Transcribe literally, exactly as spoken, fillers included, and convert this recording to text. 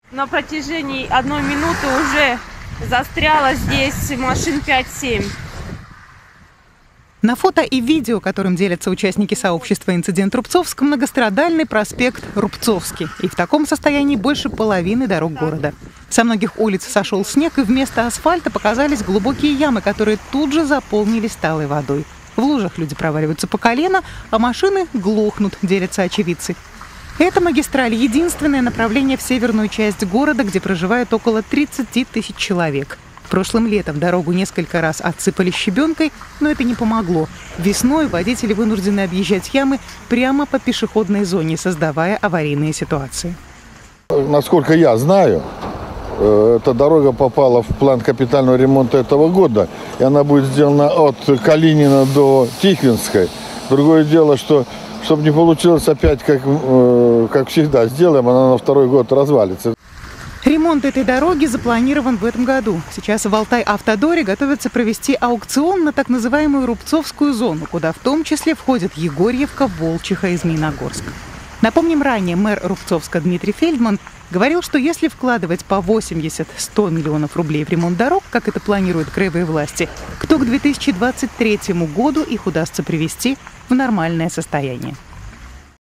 На протяжении одной минуты уже застряло здесь машин пять-семь. На фото и видео, которым делятся участники сообщества «Инцидент Рубцовск», многострадальный проспект Рубцовский. И в таком состоянии больше половины дорог города. Со многих улиц сошел снег, и вместо асфальта показались глубокие ямы, которые тут же заполнились талой водой. В лужах люди проваливаются по колено, а машины глохнут, делятся очевидцы. Эта магистраль – единственное направление в северную часть города, где проживает около тридцати тысяч человек. Прошлым летом дорогу несколько раз отсыпали щебенкой, но это не помогло. Весной водители вынуждены объезжать ямы прямо по пешеходной зоне, создавая аварийные ситуации. Насколько я знаю, эта дорога попала в план капитального ремонта этого года, и она будет сделана от Калинина до Тихвинской. Другое дело, что чтобы не получилось опять, как, как всегда, сделаем, она на второй год развалится. Ремонт этой дороги запланирован в этом году. Сейчас в Алтай-Автодоре готовятся провести аукцион на так называемую Рубцовскую зону, куда в том числе входят Егорьевка, Волчиха и Змеиногорск. Напомним, ранее мэр Рубцовска Дмитрий Фельдман говорил, что если вкладывать по восемьдесят-сто миллионов рублей в ремонт дорог, как это планируют краевые власти, то к две тысячи двадцать третьему году их удастся привести в нормальное состояние.